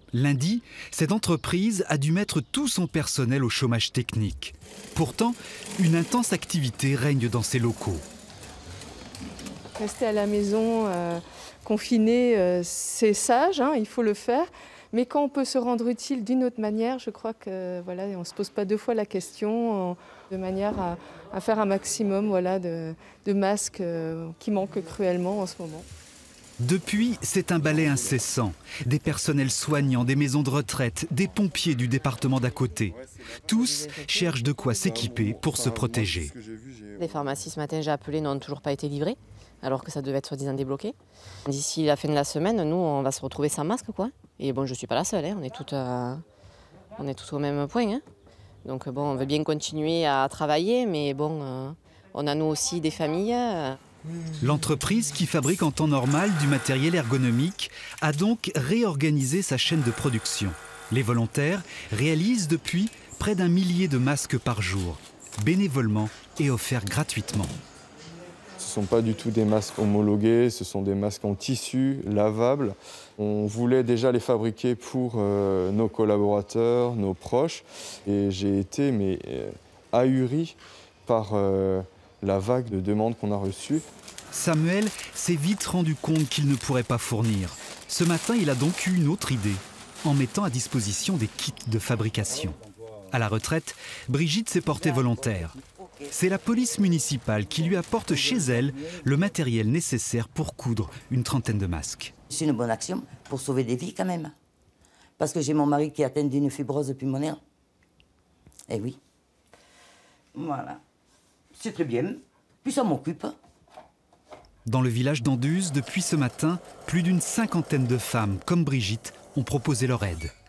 Lundi, cette entreprise a dû mettre tout son personnel au chômage technique. Pourtant, une intense activité règne dans ces locaux. Rester à la maison, confiné, c'est sage, hein, il faut le faire. Mais quand on peut se rendre utile d'une autre manière, je crois que voilà, on ne se pose pas deux fois la question, de manière à faire un maximum voilà, de masques qui manquent cruellement en ce moment. Depuis, c'est un balai incessant. Des personnels soignants, des maisons de retraite, des pompiers du département d'à côté. Tous cherchent de quoi s'équiper pour se protéger. Les pharmacies ce matin, j'ai appelé, n'ont toujours pas été livrées, alors que ça devait être soi-disant débloqué. D'ici la fin de la semaine, nous, on va se retrouver sans masque, quoi. Et bon, je ne suis pas la seule, hein. On est toutes au même point, hein. Donc bon, on veut bien continuer à travailler, mais bon, on a nous aussi des familles. L'entreprise, qui fabrique en temps normal du matériel ergonomique, a donc réorganisé sa chaîne de production. Les volontaires réalisent depuis près d'1 millier de masques par jour, bénévolement et offerts gratuitement. Ce ne sont pas du tout des masques homologués, ce sont des masques en tissu, lavables. On voulait déjà les fabriquer pour nos collaborateurs, nos proches. Et j'ai été ahuri par la vague de demandes qu'on a reçues. Samuel s'est vite rendu compte qu'il ne pourrait pas fournir. Ce matin, il a donc eu une autre idée, en mettant à disposition des kits de fabrication. À la retraite, Brigitte s'est portée volontaire. C'est la police municipale qui lui apporte chez elle le matériel nécessaire pour coudre une trentaine de masques. C'est une bonne action pour sauver des vies quand même. Parce que j'ai mon mari qui est atteint d'une fibrose pulmonaire. Eh oui. Voilà. C'est très bien. Puis ça m'occupe. Dans le village d'Anduze, depuis ce matin, plus d'une cinquantaine de femmes, comme Brigitte, ont proposé leur aide.